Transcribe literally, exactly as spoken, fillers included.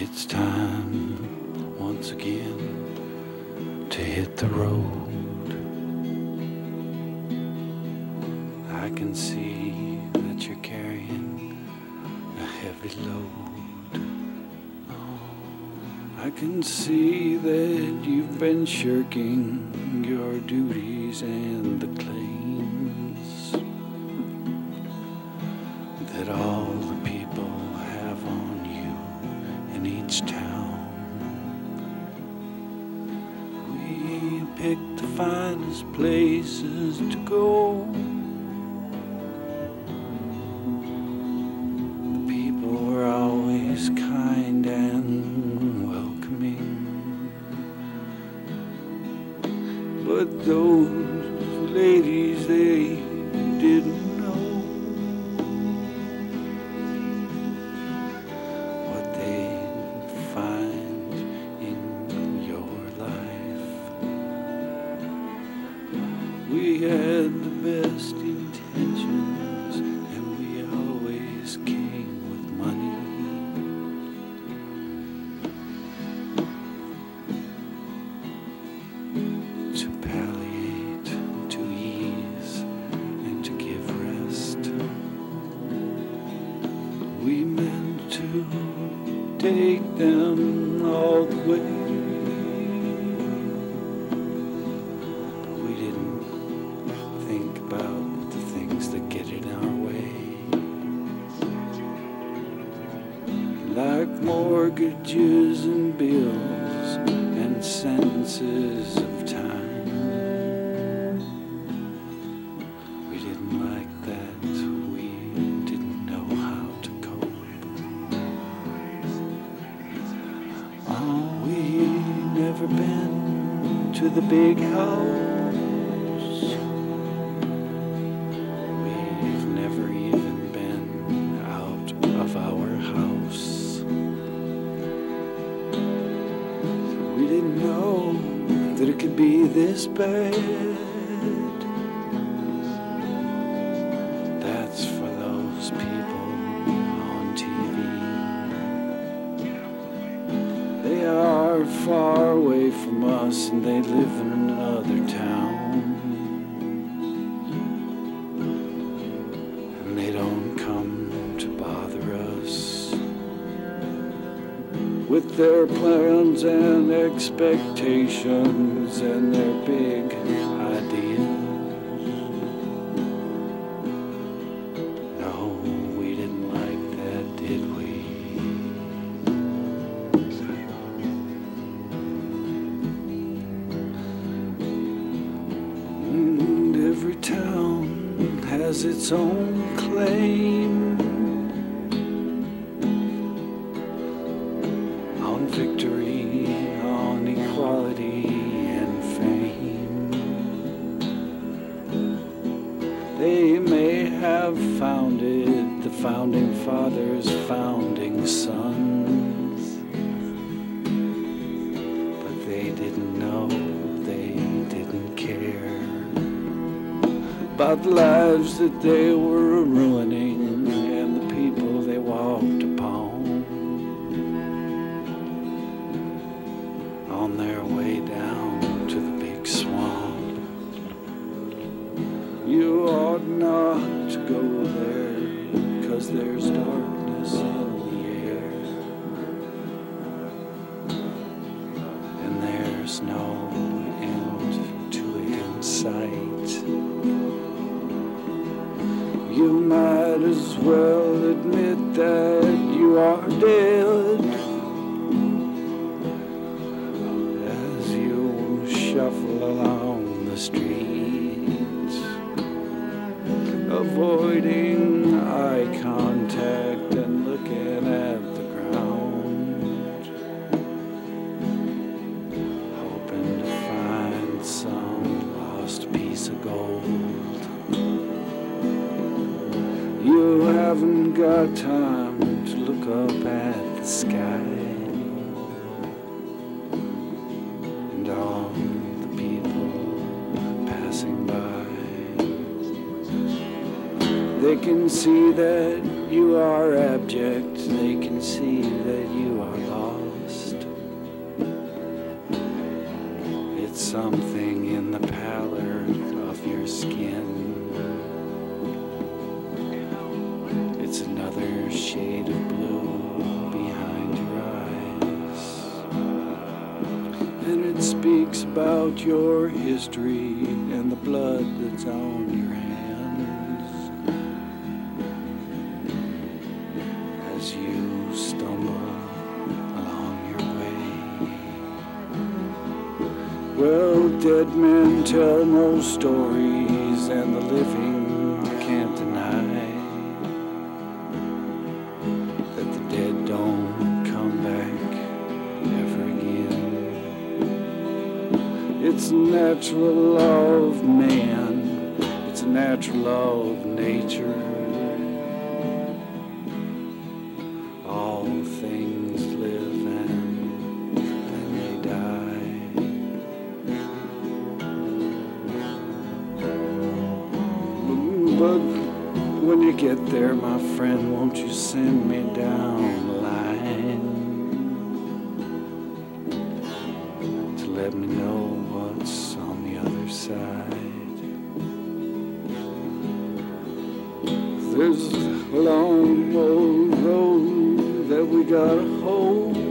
It's time once again to hit the road. I can see that you're carrying a heavy load. Oh, I can see that you've been shirking your duties and the claims that all the people have on you in each town. We pick the finest places to go. The people were always kind and welcoming, but those ladies, they didn't know what they'd find in your life. We had the best intentions, and we always came with money. To palliate, to ease, and to give rest. We meant to take them all the way. We didn't think about the things that get in our way, like mortgages and bills and sentences of time. We didn't like that. We didn't know how to cope. Oh, we never been to the big house. We've never even been out of our house. We didn't know that it could be this bad. That's for those people on T V. They are far away from us, and they live in another town. And they don't come to bother us with their plans and expectations and their big ideas. No, we didn't like that, did we? And every town has its own claim on victory, on equality and fame. They may have founded the founding fathers' founding sons, but they didn't know, they didn't care about the lives that they were ruining and the people they walked upon on their way down to the big swamp. You ought not to go there, 'cause there's darkness in the air, and there's no end to it in sight. You might as well admit that you are dead as you shuffle along the streets, avoiding eye contact and looking at the ground, hoping to find some lost piece of gold. You haven't got time to look up at the sky and all the people passing by. They can see that you are abject. They can see that you are lost. It's something in the pallor of your skin. It's another shade of blue behind your eyes. And it speaks about your history and the blood that's on your hands. As you stumble along your way. Well, dead men tell no stories, and the living can't deny that the dead don't come back ever again. It's a natural law of man, it's a natural law of nature. All things live and then they die. But when you get there, my friend, won't you send me down the line to let me know what's on the other side? There's a long old road that we gotta hold.